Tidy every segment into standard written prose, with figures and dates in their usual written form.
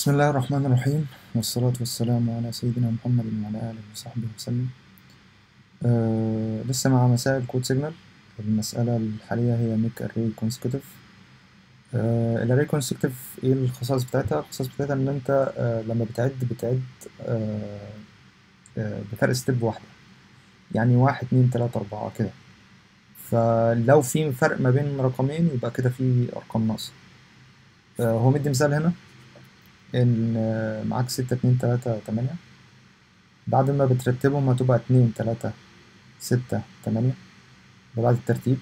بسم الله الرحمن الرحيم، والصلاة والسلام على سيدنا محمد وعلى آله وصحبه وسلم. لسه مع مسائل كود سيجنال. المسألة الحالية هي ميك أري كونسيكوتيف. الأري كونسيكوتيف إيه الخصائص بتاعتها؟ الخصائص بتاعتها إن أنت لما بتعد بفرق ستيب واحدة، يعني 1 2 3 4 كده. فلو في فرق ما بين رقمين يبقى كده في أرقام ناقصة. هو مدي مثال هنا إن معاك 6 2 3 8. بعد ما بترتبهم هتبقى 2 3 6 8. ده بعد الترتيب.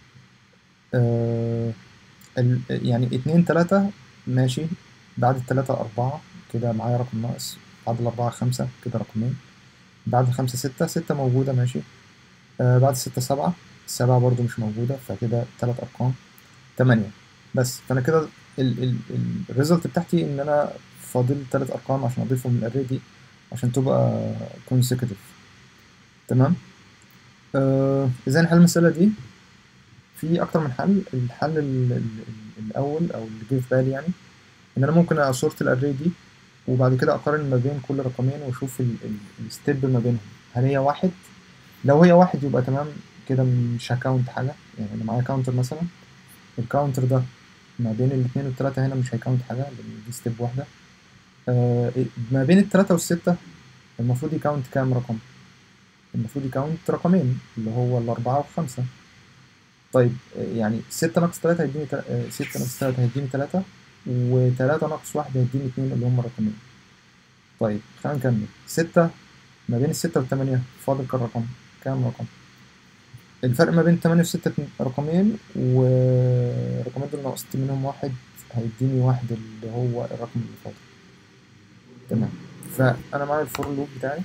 يعني 2 3 ماشي، بعد التلاتة 4 كده معايا رقم ناقص، بعد الأربعة 5 كده رقمين، بعد الخمسة 6 موجودة ماشي. بعد الستة 7، 7 برضو مش موجودة، فكده 3 أرقام 8 بس. فأنا كده الريزلت بتاعتي إن أنا فاضل 3 أرقام عشان أضيفهم من الأري دي عشان تبقى consecutive. تمام. ازاي نحل المسألة دي؟ في أكتر من حل. الحل الأول أو اللي جه في بالي يعني إن أنا ممكن أسورت الأري دي وبعد كده أقارن ما بين كل رقمين وأشوف الستيب ما بينهم، هل هي واحد؟ لو هي واحد يبقى تمام كده، مش هكاونت حاجة. يعني أنا معايا كاونتر مثلا، الكاونتر ده ما بين الاتنين والتلاتة هنا مش هيكاونت حاجة لأن دي ستيب واحدة. ما بين التلاتة والستة المفروض يكاونت كام رقم؟ المفروض يكاونت رقمين اللي هو الأربعة والخمسة. طيب يعني 6 ناقص 3 هيديني 6 ناقص 3 هيديني 3، و3 ناقص 1 هيديني 2 اللي هم رقمين. طيب خلينا نكمل. 6 ما بين الستة والتمانية فاضل كام رقم؟ كام رقم؟ الفرق ما بين 8 و6 رقمين، والرقمين دول ناقصت منهم واحد هيديني واحد اللي هو الرقم اللي فاضل. تمام. فأنا معايا الفور لوب بتاعي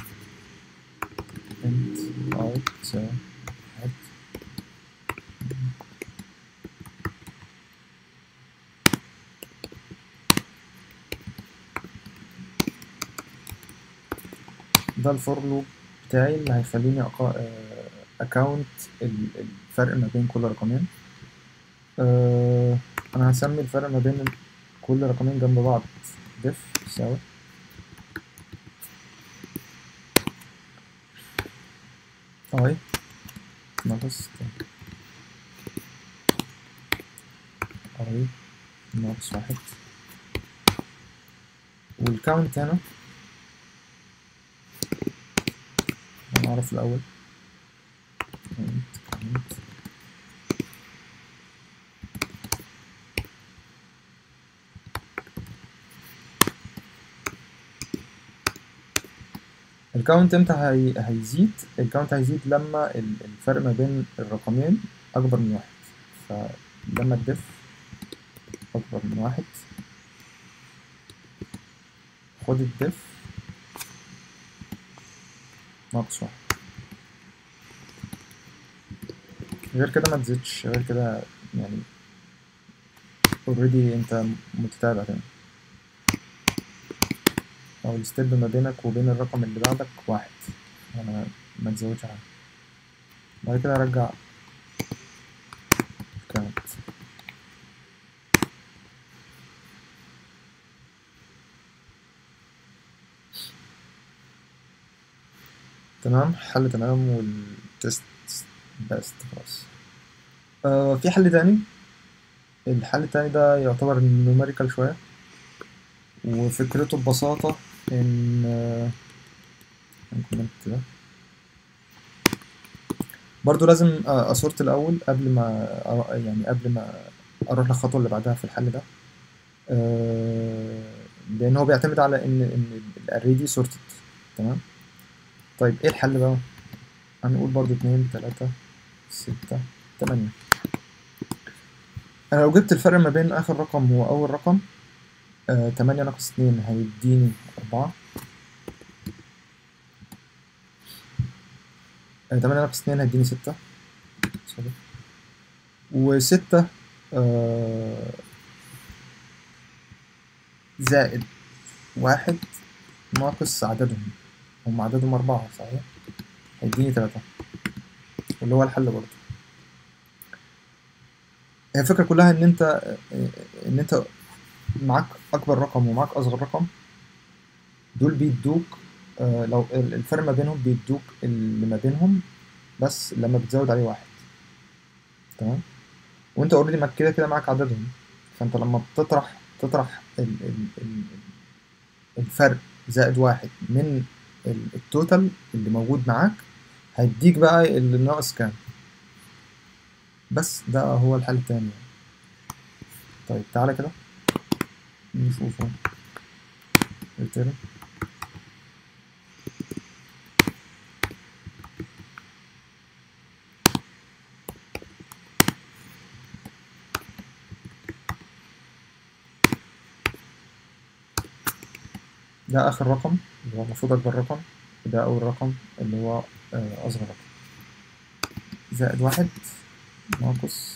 انت اي تساوي واحد. ده الفور لوب بتاعي اللي هيخليني اكاونت الفرق ما بين كل رقمين. انا هسمي الفرق ما بين كل رقمين جنب بعض ديف يساوي اي ناقص اي ناقص واحد. والكاونت هنا هنعرف الاول count. الكاونت امتى هيزيد؟ الكاونت هيزيد لما الفرق ما بين الرقمين اكبر من واحد. فلما الديف اكبر من واحد خد الديف ناقص واحد. غير كده ما تزيدش، غير كده يعني اوريدي انت متتابع تاني، او الستيب ما بينك وبين الرقم اللي بعدك واحد، يعني ما تزودش حاجة. بعد كده ارجع كاونت. تمام، حل تمام والتست بس خلاص. في حل تاني. الحل التاني ده يعتبر نوميريكال شوية، وفكرته ببساطة إن الكومنت ده برضو لازم أسورت الأول قبل ما يعني قبل ما أروح للخطوة اللي بعدها في الحل ده. لأن هو بيعتمد على إن الأري دي سورتد. تمام. طيب إيه الحل بقى؟ هنقول برضو 2 3 6 8. أنا لو جبت الفرق ما بين آخر رقم وأول رقم، 8 ناقص 2 هيديني 4. 8 ناقص 2 هيديني 6. و6 زائد 1 ناقص عددهم، هم عددهم 4 صحيح، هيديني 3 واللي هو الحل برضه. هي الفكرة كلها إن أنت معاك أكبر رقم ومعاك أصغر رقم، دول بيدوك لو الفرق ما بينهم بيدوك اللي ما بينهم بس لما بتزود عليه واحد. تمام. وانت اوريدي ما كده كده معاك عددهم، فانت لما تطرح الفرق زائد واحد من التوتال اللي موجود معاك، هيديك بقى اللي ناقص كام. بس ده هو الحل التاني يعني. طيب تعالى كده نشوفه. return. ده آخر رقم اللي هو المفروض أكبر رقم، وده أول رقم اللي هو أصغر رقم. زائد واحد ناقص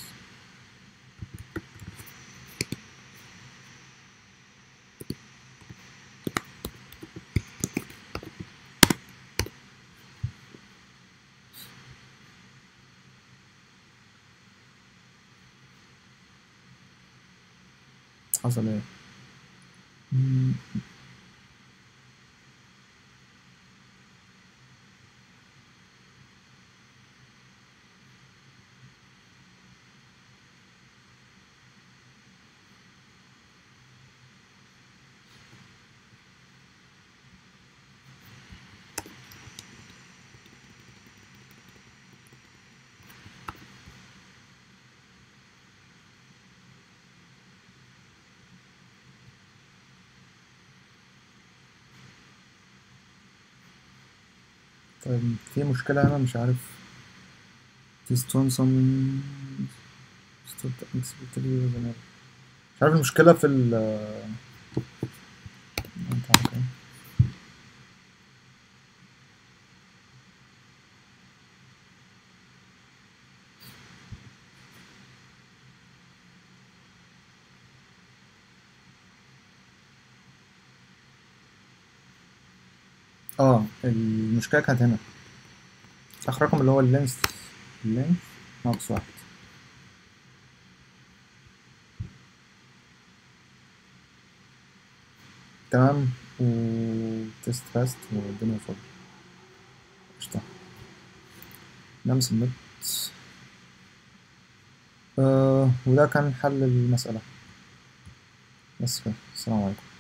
حصل ايه؟ مم، طيب في مشكلة هنا مش عارف. تستون مش عارف المشكلة في ال انت عارف ايه؟ المشكلة كانت هنا آخر رقم اللي هو اللينث ناقص واحد. تمام. وتست فاست والدنيا فل. قشطة. نعمل سبميت. وده كان حل المسألة. بس كده، السلام عليكم.